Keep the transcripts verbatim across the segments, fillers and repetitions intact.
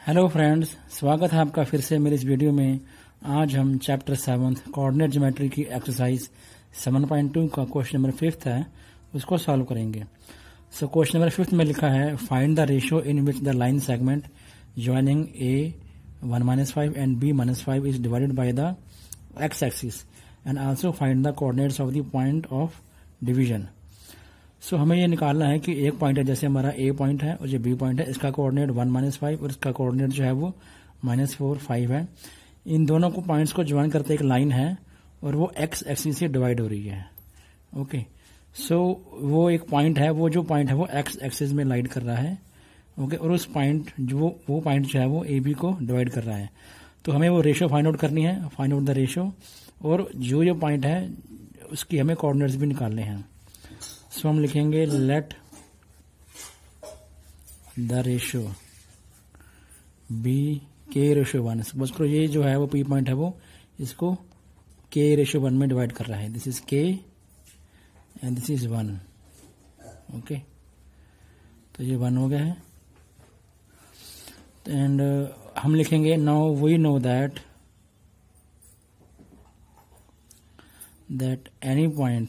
Hello friends, स्वागत है आपका फिर से मेरे इस वीडियो में। आज हम चैप्टर सेवन्थ कोऑर्डिनेट ज्योमेट्री की एक्सरसाइज सेवन पॉइंट टू का क्वेश्चन नंबर फिफ्थ है, उसको सॉल्व करेंगे। सो क्वेश्चन नंबर फिफ्थ में लिखा है find the ratio in which the line segment joining A one minus five and B minus five is divided by the X axis and also find the coordinates of the point of division. So so, हमें ये निकालना है कि एक point है, जैसे हमारा ए point है और जो बी पॉइंट है, इसका कोऑर्डिनेट वन माइनस फाइव और इसका कोऑर्डिनेट जो है वो माइनस फोर फाइव है। इन दोनों को पॉइंट्स को ज्वाइन करते एक लाइन है और वो एक्स एक्सिस से डिवाइड हो रही है। ओके, सो so, वो एक पॉइंट है, वो जो पॉइंट है वो एक्स एक्सिस में लाइड कर रहा है। ओके okay, और उस पॉइंट जो वो पॉइंट जो है वो ए बी को डिवाइड कर रहा है। तो हमें वो रेशियो फाइंड आउट करनी है, फाइंड आउट द रेशियो, और जो जो पॉइंट है उसकी हमें कोऑर्डिनेट्स भी निकालने हैं। सो so, हम लिखेंगे let the ratio be K ratio one. Suppose करो ये जो है वो पी पॉइंट है वो इसको के रेशियो वन में डिवाइड कर रहा है। This is K and this is one. Okay, तो ये वन हो गया है। एंड uh, हम लिखेंगे now we know that that any point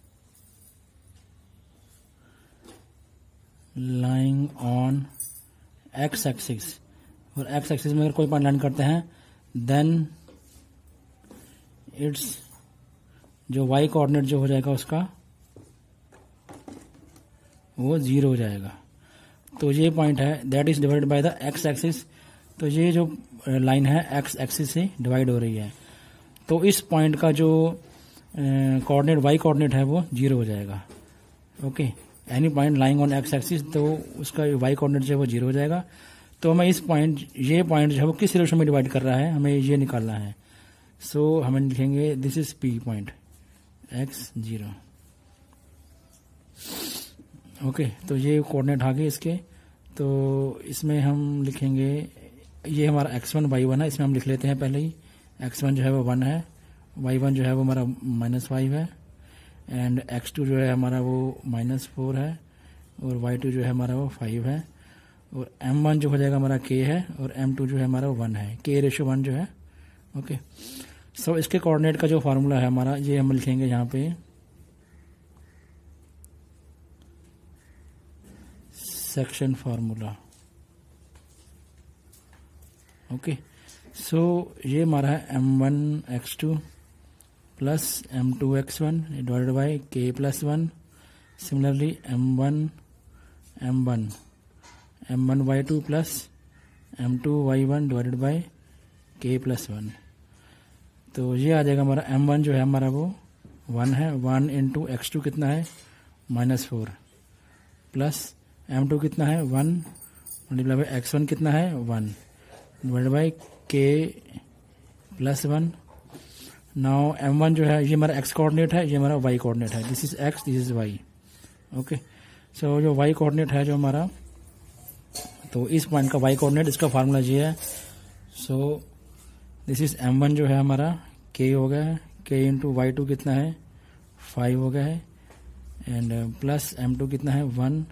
lying on X axis, और एक्स एक्सिस में अगर कोई पॉइंट लाइन करते हैं देन इट्स जो वाई कोऑर्डिनेट जो हो जाएगा उसका वो जीरो हो जाएगा। तो ये पॉइंट है that is divided by the X axis. तो ये जो लाइन है एक्स एक्सिस से डिवाइड हो रही है, तो इस पॉइंट का जो कोऑर्डिनेट वाई कोऑर्डिनेट है वो जीरो हो जाएगा। Okay, any point lying on X axis, तो उसका वाई कोऑर्डिनेट जो है वो जीरो हो जाएगा। तो हमें इस पॉइंट ये पॉइंट जो है वो किस रेशियो में डिवाइड कर रहा है, हमें ये निकालना है। सो so, हमें लिखेंगे this is P point X zero. Okay, तो ये कोऑर्डिनेट आ गए इसके। तो इसमें हम लिखेंगे ये हमारा एक्स वन वाई वन है, इसमें हम लिख लेते हैं पहले ही। एक्स वन जो है वो वन है, वाई वन जो है वो हमारा माइनस फाइव है, एंड एक्स टू जो है हमारा वो माइनस फोर है, और वाई टू जो है हमारा वो फाइव है, और एम वन जो हो जाएगा हमारा के है, और एम टू जो है हमारा वन है, के रेशो वन जो है। ओके, सो इसके कोऑर्डिनेट का जो फार्मूला है हमारा ये हम लिखेंगे यहाँ पे सेक्शन फार्मूला। ओके, सो ये हमारा है M one X two plus M two X one divided by K plus one. Similarly M one M one M one Y two plus M two Y one divided by K plus one. तो ये आ जाएगा हमारा M one जो है हमारा वो one है, वन इंटू एक्स टू कितना है minus four, plus M two कितना है one multiply by X one कितना है one divided by K plus one. Now M one जो है ये हमारा एक्स कोऑर्डिनेट है, ये हमारा वाई कोऑर्डिनेट है। This is X, this is Y. Okay, so जो वाई कोऑर्डिनेट है जो हमारा, तो इस पॉइंट का वाई कोऑर्डिनेट इसका फार्मूला ये है। So this is M one जो है हमारा के हो गया है, के इंटू वाई टू कितना है फाइव हो गया है, एंड प्लस एम टू कितना है वन,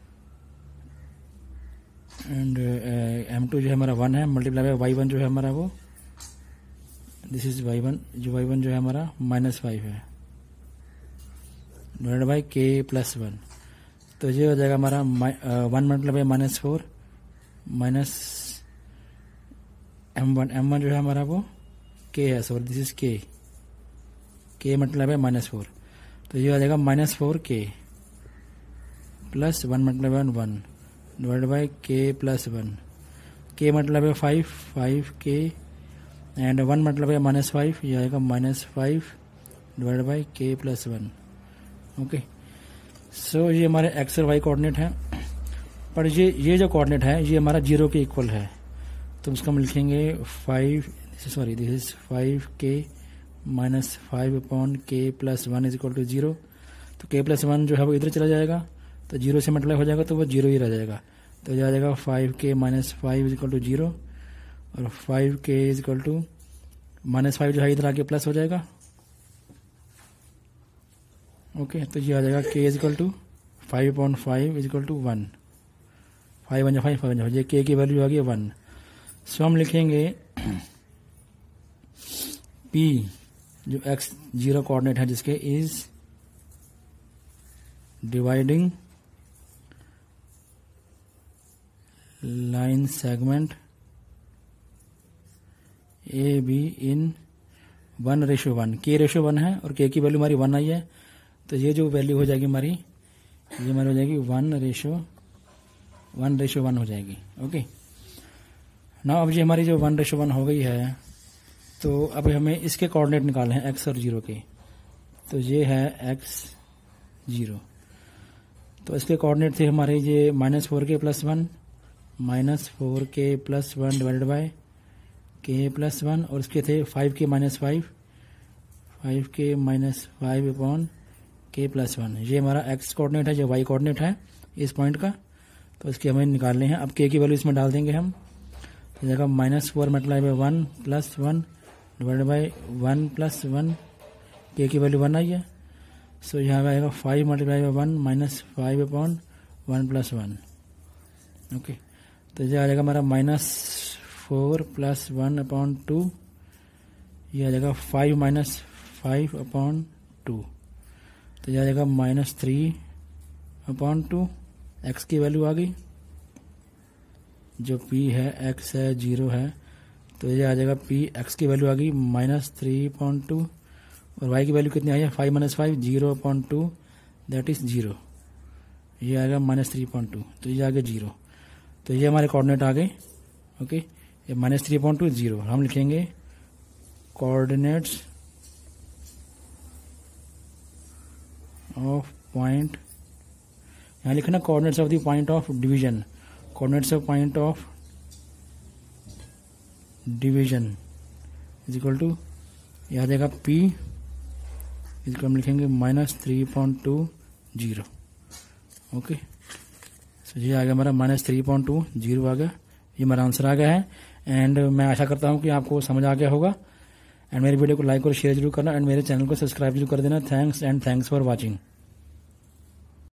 एंड एम टू जो है हमारा वन है, मल्टीप्लाई बाई वाई वन जो है हमारा वो दिस इज वाई वन, जो वाई वन जो है हमारा माइनस फाइव है divided by K plus one. तो ये हो जाएगा हमारा one multiply by minus four minus M one, M one जो है हमारा वो के है, सॉरी दिस इज के, के मल्टीप्लाई बाई माइनस फोर। तो ये हो जाएगा माइनस फोर के plus one multiply by one divided by K plus one, K multiply by five, five K, and one मतलब है माइनस फाइव, ये आएगा minus five divide by K plus one. Okay, so ये हमारे x और Y coordinate है, पर ये ये जो कोऑर्डिनेट है ये हमारा जीरो के इक्वल है। तो उसका हम लिखेंगे five, sorry this is five k minus five upon k plus one is equal to zero. तो के प्लस वन जो है वो इधर चला जाएगा, तो जीरो से मल्टीप्लाई हो जाएगा तो वो जीरो ही रह जाएगा। तो ये आ जाएगा five k minus five is equal to zero, और five k is equal to minus five जो है इधर आके प्लस हो जाएगा। ओके, तो ये आ जाएगा k is equal to five upon five is equal to one, five one जा फाइव, फाइव वन जा, ये के की वैल्यू आ गई वन। सो हम लिखेंगे P जो एक्स जीरो कोऑर्डिनेट है जिसके is dividing line segment A B in one ratio one, k ratio one है और के की वैल्यू हमारी वन आई है, तो ये जो वैल्यू हो जाएगी हमारी, ये हमारी हो जाएगी one ratio one ratio one हो जाएगी। ओके, ना अब ये हमारी जो वन रेशो वन हो गई है, तो अब हमें इसके कोऑर्डिनेट निकालने हैं एक्स और जीरो के। तो ये है एक्स जीरो, तो इसके कोऑर्डिनेट थे हमारे ये माइनस फोर के प्लस वन, माइनस फोर के plus one divided by k plus one, और इसके थे five k minus five, five k minus five upon k plus one. ये हमारा एक्स कोऑर्डिनेट है, ये वाई कोऑर्डिनेट है इस पॉइंट का, तो इसके हमें निकालने हैं। अब के की वैल्यू इसमें डाल देंगे हम, तो जगह minus four multiply by one plus one divided by one plus one, k की वैल्यू वन आई है, सो यहाँ आएगा five multiply by one minus five upon one plus one. Okay, तो ये आ जाएगा हमारा minus four plus one upon two, ये आ जाएगा five minus five upon two, तो ये आ जाएगा minus three upon two. X की वैल्यू आ गई, जो पी है एक्स है जीरो है, तो ये आ जाएगा पी एक्स की वैल्यू आ गई माइनस थ्री अपॉन टू, और वाई की वैल्यू कितनी आई है five minus five, zero upon two that is zero, ये आएगा माइनस थ्री अपॉन टू, तो ये आ गया जीरो। तो ये हमारे कोऑर्डिनेट आ गए। ओके, ये minus three upon two zero, हम लिखेंगे कोऑर्डिनेट्स ऑफ पॉइंट, यहाँ लिखना coordinates of the point of division, coordinates of point of division is equal to, यह आ जाएगा P, इसको हम लिखेंगे minus three point two zero. Okay, so ये आ गया हमारा minus three point two zero आ गया, ये हमारा आंसर आ गया है। एंड मैं आशा करता हूँ कि आपको समझ आ गया होगा, एंड मेरी वीडियो को लाइक और शेयर जरूर करना, एंड मेरे चैनल को सब्सक्राइब जरूर कर देना। Thanks and thanks for watching.